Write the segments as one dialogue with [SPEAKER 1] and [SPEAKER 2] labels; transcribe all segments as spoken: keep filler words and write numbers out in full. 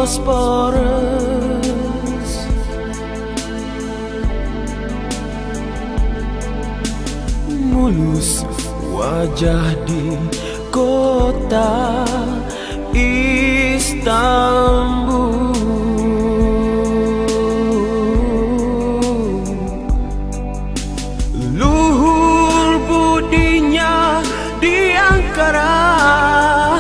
[SPEAKER 1] Bosporus. Mulus wajah di kota Istanbul, luhur budinya di Ankara,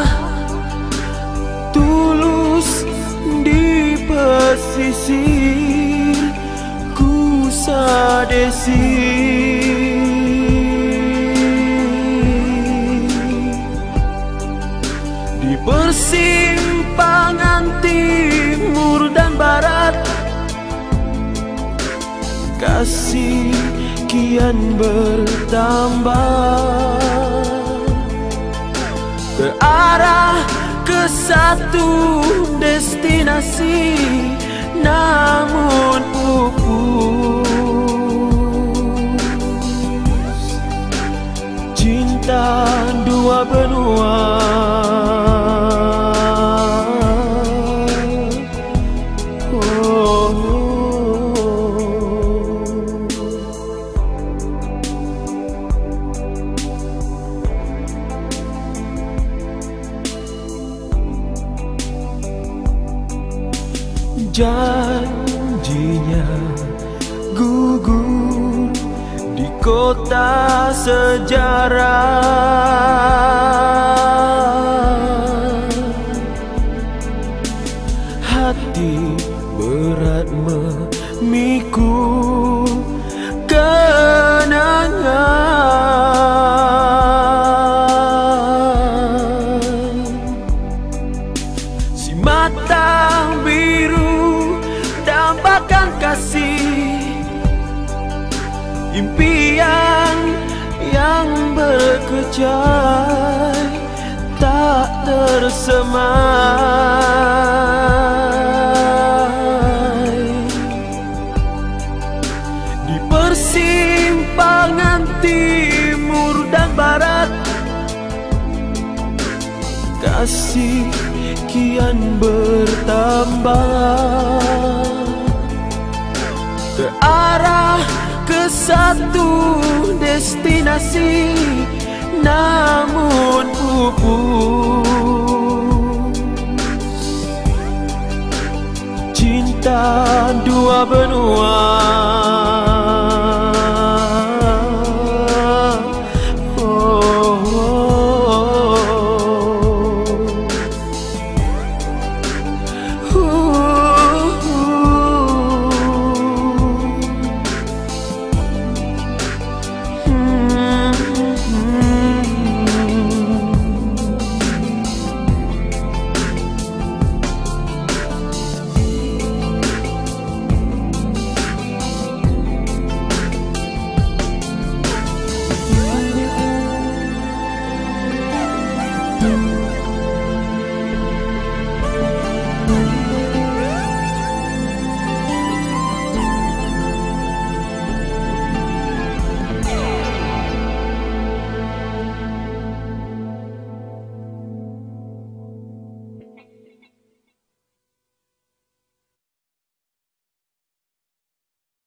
[SPEAKER 1] tulus di pesisir Kusadesi. Di persimpangan timur dan barat, kasih kian bertambah ke arah ke satu destinasi, namun pupus cinta dua benua. Janjinya gugur di kota sejarah, hati berat memikul kenangan. Si mata biru dambakan kasih, impian yang berkecai tak tersemai. Di persimpangan timur dan barat, kasih kian bertambah ke arah ke satu destinasi, namun pupus cinta dua benua.